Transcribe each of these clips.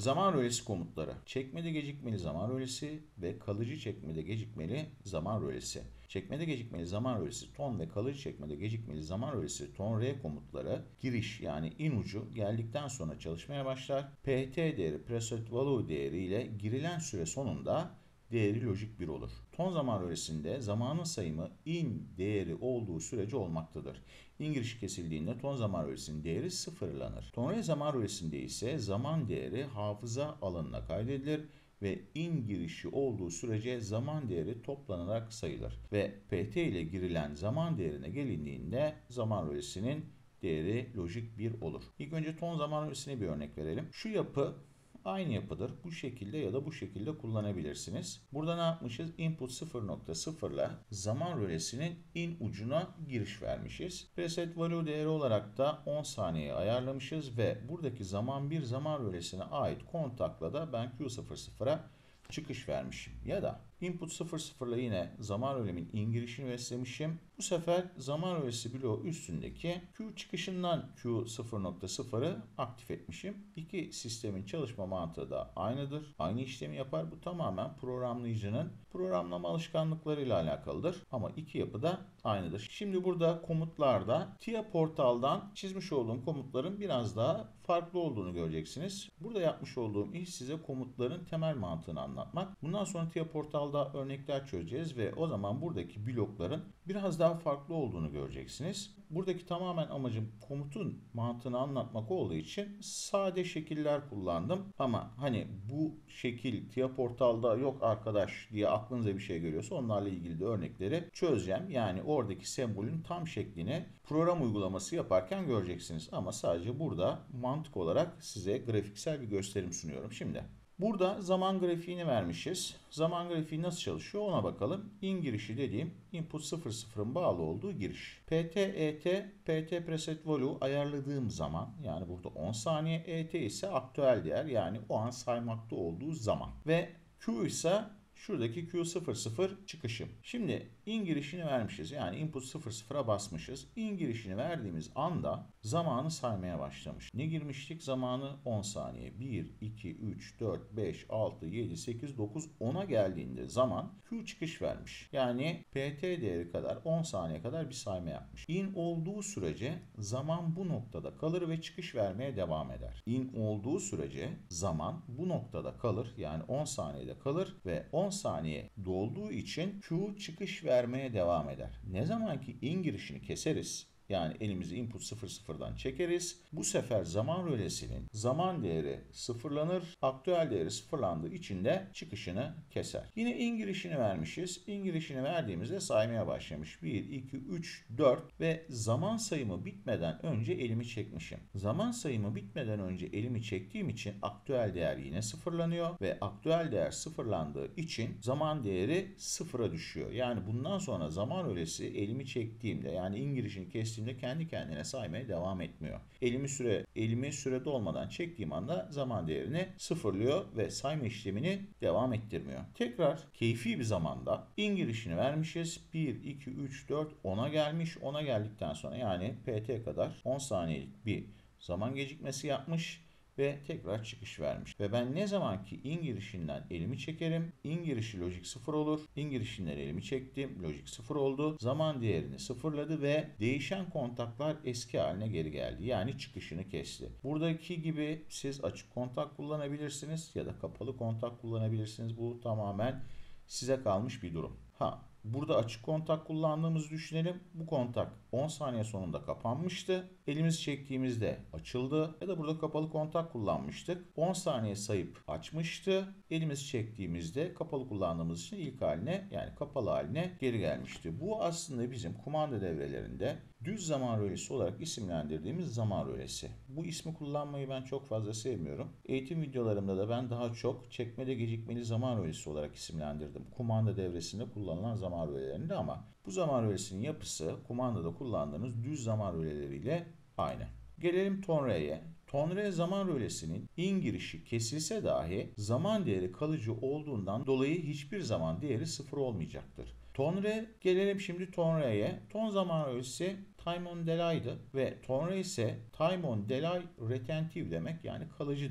Zaman rölesi komutları. Çekmede gecikmeli zaman rölesi ve kalıcı çekmede gecikmeli zaman rölesi. Çekmede gecikmeli zaman rölesi ton ve kalıcı çekmede gecikmeli zaman rölesi ton R komutları giriş yani in ucu geldikten sonra çalışmaya başlar. PT değeri preset value değeri ile girilen süre sonunda değeri lojik 1 olur. Ton zaman rölesinde zamanın sayımı in değeri olduğu sürece olmaktadır. İn girişi kesildiğinde ton zaman rölesinin değeri sıfırlanır. Ton R zaman rölesinde ise zaman değeri hafıza alanına kaydedilir ve in girişi olduğu sürece zaman değeri toplanarak sayılır. Ve PT ile girilen zaman değerine gelindiğinde zaman rölesinin değeri lojik 1 olur. İlk önce ton zaman rölesine bir örnek verelim. Şu yapı aynı yapıdır. Bu şekilde ya da bu şekilde kullanabilirsiniz. Burada ne yapmışız? Input 0.0 ile zaman rölesinin in ucuna giriş vermişiz. Preset value değeri olarak da 10 saniye ayarlamışız ve buradaki zaman bir zaman rölesine ait kontakla da ben Q00'a çıkış vermişim. Ya da input 00 ile yine zaman rölemin in girişini beslemişim. Bu sefer zaman rölesi bloğu üstündeki Q çıkışından Q0.0'ı aktif etmişim. İki sistemin çalışma mantığı da aynıdır. Aynı işlemi yapar. Bu tamamen programlayıcının programlama alışkanlıklarıyla alakalıdır. Ama iki yapı da aynıdır. Şimdi burada komutlarda TIA portaldan çizmiş olduğum komutların biraz daha farklı olduğunu göreceksiniz. Burada yapmış olduğum iş size komutların temel mantığını anlatmak. Bundan sonra TIA portalda örnekler çözeceğiz ve o zaman buradaki blokların biraz daha farklı olduğunu göreceksiniz. Buradaki tamamen amacım komutun mantığını anlatmak olduğu için sade şekiller kullandım. Ama hani bu şekil TIA portalda yok arkadaş diye aklınıza bir şey geliyorsa onlarla ilgili de örnekleri çözeceğim. Yani oradaki sembolün tam şeklini program uygulaması yaparken göreceksiniz. Ama sadece burada mantık olarak size grafiksel bir gösterim sunuyorum. Şimdi burada zaman grafiğini vermişiz. Zaman grafiği nasıl çalışıyor ona bakalım. In girişi dediğim input 00'ın bağlı olduğu giriş. PT, ET, PT preset value ayarladığım zaman yani burada 10 saniye, ET ise aktüel değer yani o an saymakta olduğu zaman. Ve Q ise şuradaki Q00 çıkışım. Şimdi in girişini vermişiz. Yani input 00'a basmışız. In girişini verdiğimiz anda zamanı saymaya başlamış. Ne girmiştik? Zamanı 10 saniye. 1, 2, 3, 4, 5, 6, 7, 8, 9, 10'a geldiğinde zaman Q çıkış vermiş. Yani PT değeri kadar 10 saniye kadar bir sayma yapmış. In olduğu sürece zaman bu noktada kalır ve çıkış vermeye devam eder. In olduğu sürece zaman bu noktada kalır. Yani 10 saniyede kalır ve 10 saniye dolduğu için Q çıkış vermeye devam eder. Ne zaman ki in girişini keseriz, yani elimizi input 00'dan çekeriz. Bu sefer zaman rölesinin zaman değeri sıfırlanır. Aktüel değeri sıfırlandığı için de çıkışını keser. Yine in girişini vermişiz. In girişini verdiğimizde saymaya başlamış. 1, 2, 3, 4 ve zaman sayımı bitmeden önce elimi çekmişim. Zaman sayımı bitmeden önce elimi çektiğim için aktüel değer yine sıfırlanıyor ve aktüel değer sıfırlandığı için zaman değeri sıfıra düşüyor. Yani bundan sonra zaman rölesi elimi çektiğimde yani in girişini kestiğimde kendi kendine saymaya devam etmiyor. Elimi süre dolmadan çektiğim anda zaman değerini sıfırlıyor ve sayma işlemini devam ettirmiyor. Tekrar keyfi bir zamanda in girişini vermişiz. 1, 2, 3, 4, 10'a gelmiş. 10'a geldikten sonra yani PT kadar 10 saniyelik bir zaman gecikmesi yapmış ve tekrar çıkış vermiş. Ve ben ne zaman ki in girişinden elimi çekerim, in girişi lojik 0 olur. In girişinden elimi çektim, lojik 0 oldu. Zaman değerini sıfırladı ve değişen kontaklar eski haline geri geldi. Yani çıkışını kesti. Buradaki gibi siz açık kontak kullanabilirsiniz ya da kapalı kontak kullanabilirsiniz. Bu tamamen size kalmış bir durum. Burada açık kontak kullandığımızı düşünelim. Bu kontak 10 saniye sonunda kapanmıştı. Elimizi çektiğimizde açıldı. Ya da burada kapalı kontak kullanmıştık. 10 saniye sayıp açmıştı. Elimizi çektiğimizde kapalı kullandığımız için ilk haline yani kapalı haline geri gelmişti. Bu aslında bizim kumanda devrelerinde düz zaman rölesi olarak isimlendirdiğimiz zaman rölesi. Bu ismi kullanmayı ben çok fazla sevmiyorum. Eğitim videolarımda da ben daha çok çekmede gecikmeli zaman rölesi olarak isimlendirdim. Kumanda devresinde kullanılan zaman rölelerinde ama bu zaman rölesinin yapısı kumandada kullandığınız düz zaman röleleriyle aynı. Gelelim Tonre'ye. Tonre zaman rölesinin in girişi kesilse dahi zaman değeri kalıcı olduğundan dolayı hiçbir zaman değeri sıfır olmayacaktır. Tonre, gelelim şimdi Tonre'ye. Ton zaman rölesi time on delay'dı ve Tonre ise time on delay retentive demek yani kalıcı demek.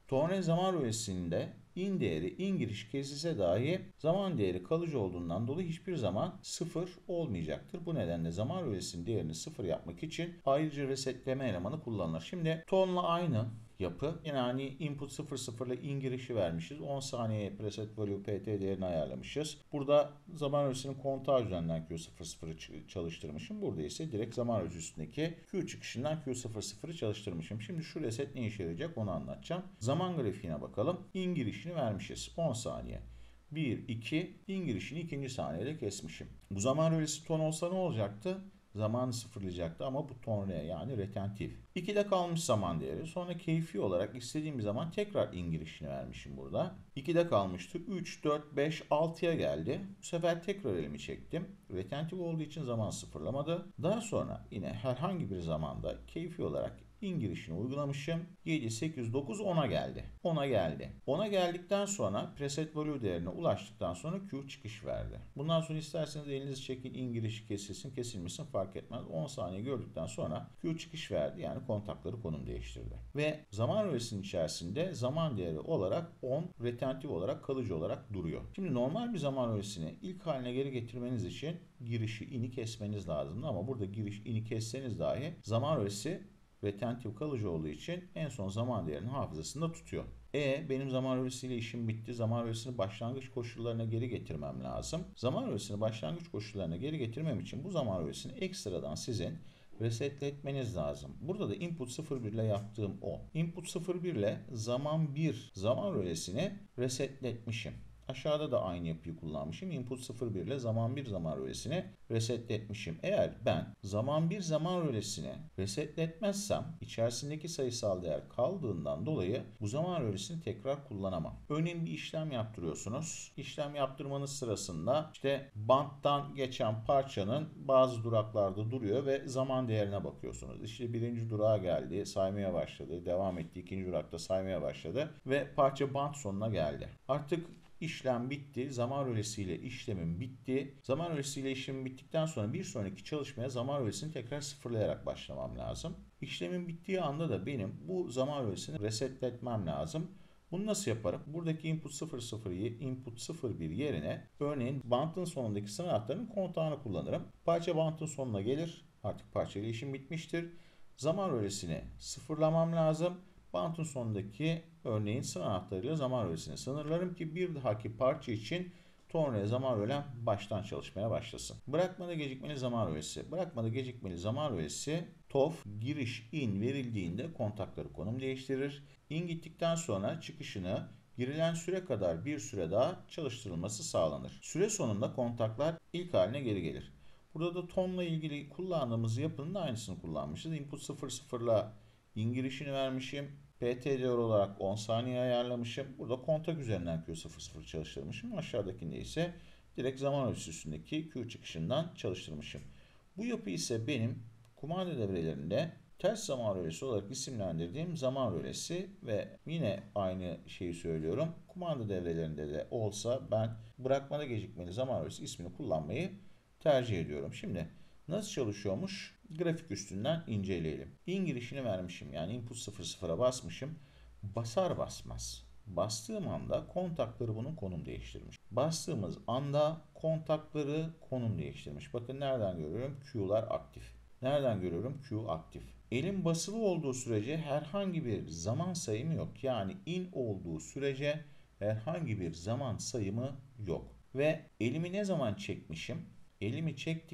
Ton zaman rölesinde in değeri in giriş kesilse dahi zaman değeri kalıcı olduğundan dolayı hiçbir zaman sıfır olmayacaktır. Bu nedenle zaman rölesinin değerini sıfır yapmak için ayrıca resetleme elemanı kullanılır. Şimdi tonla aynı yapı. Yani input 00 ile in girişi vermişiz. 10 saniye preset value pt değerini ayarlamışız. Burada zaman ölçüsünün kontağı üzerinden Q00'ı çalıştırmışım. Burada ise direkt zaman ölçüsündeki Q çıkışından Q00'ı çalıştırmışım. Şimdi şu reset ne işe yarayacak onu anlatacağım. Zaman grafiğine bakalım. In girişini vermişiz. 10 saniye. 1, 2, in girişini ikinci saniyede kesmişim. Bu zaman rölesi ton olsa ne olacaktı? Zamanı sıfırlayacaktı ama bu ton R yani retentif. 2'de kalmış zaman değeri. Sonra keyfi olarak istediğim bir zaman tekrar in girişini vermişim burada. 2'de kalmıştı. 3, 4, 5, 6'ya geldi. Bu sefer tekrar elimi çektim. Retentif olduğu için zaman sıfırlamadı. Daha sonra yine herhangi bir zamanda keyfi olarak in girişini uygulamışım. 7, 8, 9, 10'a geldi. 10'a geldi. 10'a geldikten sonra preset value değerine ulaştıktan sonra Q çıkış verdi. Bundan sonra isterseniz elinizi çekin, in girişi kesilsin, kesilmesin fark etmez. 10 saniye gördükten sonra Q çıkış verdi. Yani kontakları konum değiştirdi. Ve zaman rölesinin içerisinde zaman değeri olarak 10 retentif olarak kalıcı olarak duruyor. Şimdi normal bir zaman rölesini ilk haline geri getirmeniz için girişi ini kesmeniz lazım. Ama burada giriş ini kesseniz dahi zaman rölesi retentif kalıcı olduğu için en son zaman değerini hafızasında tutuyor. Benim zaman rölesiyle işim bitti. Zaman rölesini başlangıç koşullarına geri getirmem lazım. Zaman rölesini başlangıç koşullarına geri getirmem için bu zaman rölesini ekstradan sizin resetletmeniz lazım. Burada da input 01 ile yaptığım o. Input 01 ile zaman 1 zaman rölesini resetletmişim. Aşağıda da aynı yapıyı kullanmışım. Input 01 ile zaman 1 zaman rölesini resetletmişim. Eğer ben zaman 1 zaman rölesini resetletmezsem içerisindeki sayısal değer kaldığından dolayı bu zaman rölesini tekrar kullanamam. Örneğin bir işlem yaptırıyorsunuz. İşlem yaptırmanız sırasında işte banttan geçen parçanın bazı duraklarda duruyor ve zaman değerine bakıyorsunuz. İşte birinci durağa geldi, saymaya başladı, devam etti, ikinci durakta saymaya başladı ve parça bant sonuna geldi. Artık İşlem bitti. Zaman rölesiyle işlemim bitti. Zaman rölesiyle işlemim bittikten sonra bir sonraki çalışmaya zaman rölesini tekrar sıfırlayarak başlamam lazım. İşlemin bittiği anda da benim bu zaman rölesini resetletmem lazım. Bunu nasıl yaparım? Buradaki input 00'yı input 01 yerine örneğin bantın sonundaki sınır hatlarının kontağını kullanırım. Parça bantın sonuna gelir. Artık parçayla işim bitmiştir. Zaman rölesini sıfırlamam lazım. Bantın sonundaki örneğin sınır anahtarıyla zaman rölesini sınırlarım ki bir dahaki parça için ton re zaman rölem baştan çalışmaya başlasın. Bırakmada gecikmeli zaman rölesi. Bırakmada gecikmeli zaman rölesi TOF giriş in verildiğinde kontakları konum değiştirir. In gittikten sonra çıkışını girilen süre kadar bir süre daha çalıştırılması sağlanır. Süre sonunda kontaklar ilk haline geri gelir. Burada da tonla ilgili kullandığımız yapının da aynısını kullanmışız. Input 00 ile in girişini vermişim. PT değer olarak 10 saniye ayarlamışım. Burada kontak üzerinden Q00 çalıştırmışım. Aşağıdakinde ise direkt zaman ölçüsündeki Q çıkışından çalıştırmışım. Bu yapı ise benim kumanda devrelerinde ters zaman rölesi olarak isimlendirdiğim zaman rölesi ve yine aynı şeyi söylüyorum. Kumanda devrelerinde de olsa ben bırakmada gecikmeli zaman rölesi ismini kullanmayı tercih ediyorum. Şimdi nasıl çalışıyormuş? Grafik üstünden inceleyelim. In girişini vermişim. Yani input 00'a basmışım. Basar basmaz. Bastığım anda kontakları bunun konum değiştirmiş. Bastığımız anda kontakları konum değiştirmiş. Bakın nereden görüyorum? Q'lar aktif. Nereden görüyorum? Q aktif. Elim basılı olduğu sürece herhangi bir zaman sayımı yok. Yani in olduğu sürece herhangi bir zaman sayımı yok. Ve elimi ne zaman çekmişim? Elimi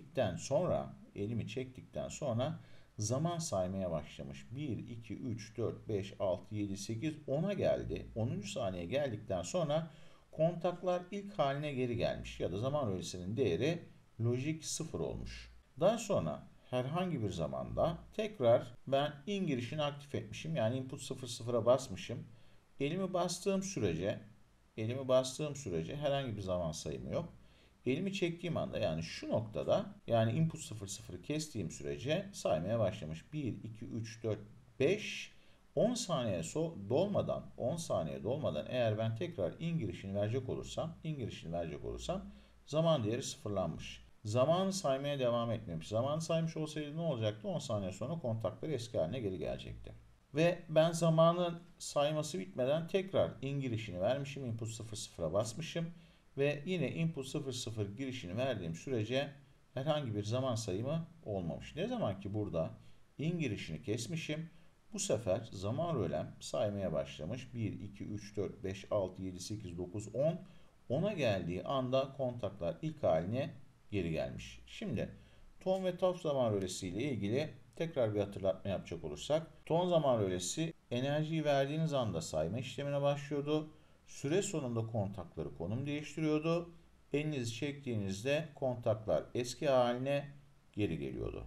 çektikten sonra zaman saymaya başlamış. 1, 2, 3, 4, 5, 6, 7, 8, 10'a geldi. 10. saniye geldikten sonra kontaklar ilk haline geri gelmiş. Ya da zaman rölesinin değeri lojik 0 olmuş. Daha sonra herhangi bir zamanda tekrar ben in girişini aktif etmişim. Yani input 00'a basmışım. Elimi bastığım sürece herhangi bir zaman sayımı yok. Elimi çektiğim anda yani şu noktada yani input 00'ı kestiğim sürece saymaya başlamış. 1, 2, 3, 4, 5, 10 saniye dolmadan eğer ben tekrar in girişini verecek olursam zaman değeri sıfırlanmış. Zamanı saymaya devam etmemiş. Zamanı saymış olsaydı ne olacaktı? 10 saniye sonra kontakları eski haline geri gelecekti. Ve ben zamanın sayması bitmeden tekrar in girişini vermişim. Input 00'a basmışım. Ve yine input 00 girişini verdiğim sürece herhangi bir zaman sayımı olmamış. Ne zaman ki burada in girişini kesmişim, bu sefer zaman rölem saymaya başlamış. 1, 2, 3, 4, 5, 6, 7, 8, 9, 10. 10'a geldiği anda kontaklar ilk haline geri gelmiş. Şimdi ton ve taf zaman rölesi ile ilgili tekrar bir hatırlatma yapacak olursak, ton zaman rölesi enerjiyi verdiğiniz anda sayma işlemine başlıyordu. Süre sonunda kontakları konum değiştiriyordu. Elinizi çektiğinizde kontaklar eski haline geri geliyordu.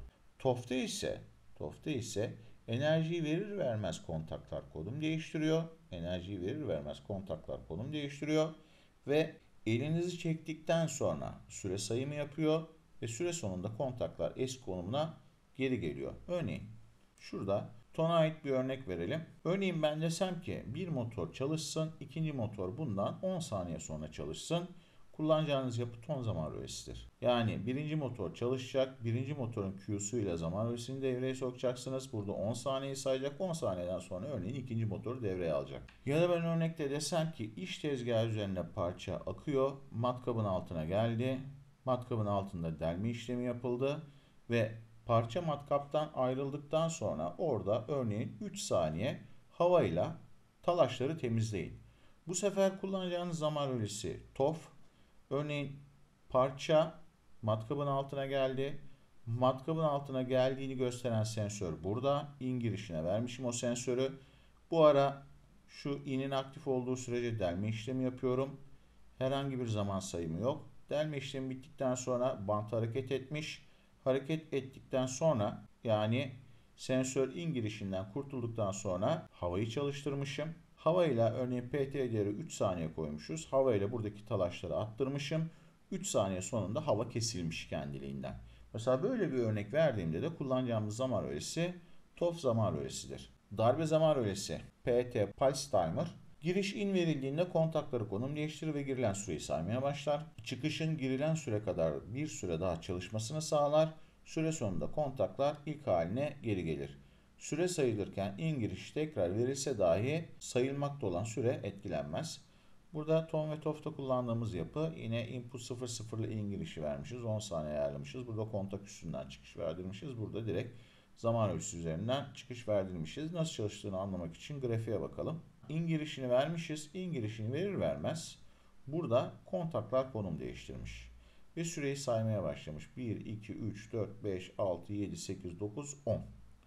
Tofte ise enerjiyi verir vermez kontaklar konum değiştiriyor. Enerjiyi verir vermez kontaklar konum değiştiriyor ve elinizi çektikten sonra süre sayımı yapıyor ve süre sonunda kontaklar eski konumuna geri geliyor. Örneğin şurada tona ait bir örnek verelim. Örneğin ben desem ki bir motor çalışsın, ikinci motor bundan 10 saniye sonra çalışsın. Kullanacağınız yapı ton zaman rölesidir. Yani birinci motor çalışacak, birinci motorun Q'su ile zaman rölesini devreye sokacaksınız. Burada 10 saniye sayacak, 10 saniyeden sonra örneğin ikinci motoru devreye alacak. Ya da ben örnekte desem ki iş tezgahı üzerinde parça akıyor, matkabın altına geldi. Matkabın altında delme işlemi yapıldı ve parça matkaptan ayrıldıktan sonra orada örneğin 3 saniye havayla talaşları temizleyin. Bu sefer kullanacağınız zaman rölesi TOF. Örneğin parça matkabın altına geldi. Matkabın altına geldiğini gösteren sensör burada. İn girişine vermişim o sensörü. Bu ara şu inin aktif olduğu sürece delme işlemi yapıyorum. Herhangi bir zaman sayımı yok. Delme işlemi bittikten sonra bant hareket etmiş. Hareket ettikten sonra yani sensör in girişinden kurtulduktan sonra havayı çalıştırmışım. Havayla örneğin PT değeri 3 saniye koymuşuz. Havayla buradaki talaşları attırmışım. 3 saniye sonunda hava kesilmiş kendiliğinden. Mesela böyle bir örnek verdiğimde de kullanacağımız zaman rölesi TOF zaman rölesidir. Darbe zaman rölesi PT Pulse Timer. Giriş in verildiğinde kontakları konum değiştirir ve girilen süreyi saymaya başlar. Çıkışın girilen süre kadar bir süre daha çalışmasını sağlar. Süre sonunda kontaklar ilk haline geri gelir. Süre sayılırken in giriş tekrar verilse dahi sayılmakta olan süre etkilenmez. Burada ton ve tofta kullandığımız yapı yine input 00 ile in girişi vermişiz. 10 saniye ayarlamışız. Burada kontak üstünden çıkış verdirmişiz. Burada direkt zaman ölçüsü üzerinden çıkış verdirmişiz. Nasıl çalıştığını anlamak için grafiğe bakalım. İn girişini vermişiz. İn girişini verir vermez burada kontaklar konum değiştirmiş. Ve süreyi saymaya başlamış. 1, 2, 3, 4, 5, 6, 7, 8, 9, 10.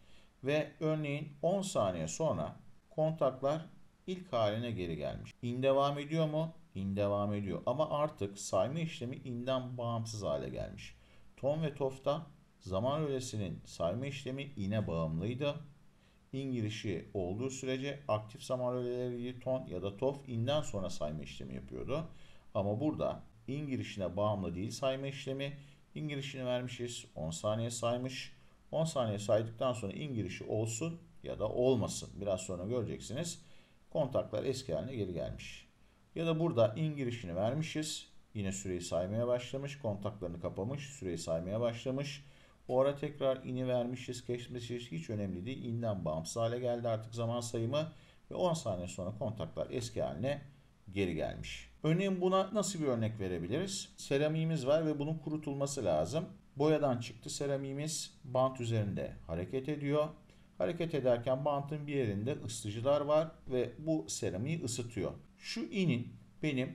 Ve örneğin 10 saniye sonra kontaklar ilk haline geri gelmiş. İn devam ediyor mu? İn devam ediyor. Ama artık sayma işlemi inden bağımsız hale gelmiş. Ton ve tofta zaman rölesinin sayma işlemi ine bağımlıydı. İn girişi olduğu sürece aktif zaman röleleri ton ya da tof inden sonra sayma işlemi yapıyordu. Ama burada in girişine bağımlı değil sayma işlemi. İn girişini vermişiz. 10 saniye saymış. 10 saniye saydıktan sonra in girişi olsun ya da olmasın. Biraz sonra göreceksiniz. Kontaklar eski haline geri gelmiş. Ya da burada in girişini vermişiz. Yine süreyi saymaya başlamış. Kontaklarını kapamış. Süreyi saymaya başlamış. O ara tekrar ini vermişiz. Geçmişiz. Hiç önemli değil. İnden bağımsız hale geldi artık zaman sayımı. Ve 10 saniye sonra kontaklar eski haline geri gelmiş. Örneğin buna nasıl bir örnek verebiliriz? Seramiğimiz var ve bunun kurutulması lazım. Boyadan çıktı seramiğimiz bant üzerinde hareket ediyor. Hareket ederken bantın bir yerinde ısıtıcılar var ve bu seramiği ısıtıyor. Şu inin benim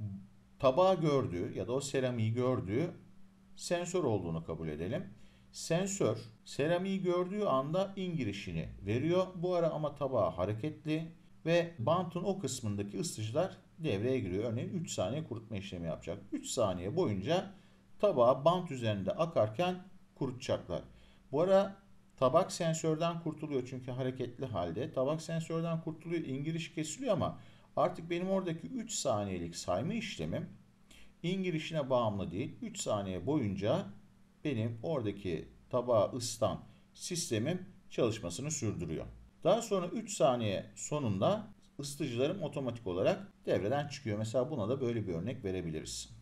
tabağı gördüğü ya da o seramiği gördüğü sensör olduğunu kabul edelim. Sensör seramiği gördüğü anda in girişini veriyor. Bu ara ama tabağı hareketli ve bantın o kısmındaki ısıtıcılar devreye giriyor. Örneğin 3 saniye kurutma işlemi yapacak. 3 saniye boyunca tabağı bant üzerinde akarken kurutacaklar. Bu ara tabak sensörden kurtuluyor çünkü hareketli halde. Tabak sensörden kurtuluyor, in giriş kesiliyor ama artık benim oradaki 3 saniyelik sayma işlemim in girişine bağımlı değil. 3 saniye boyunca benim oradaki tabağı ısıtan sistemim çalışmasını sürdürüyor. Daha sonra 3 saniye sonunda ısıtıcılarım otomatik olarak devreden çıkıyor. Mesela buna da böyle bir örnek verebiliriz.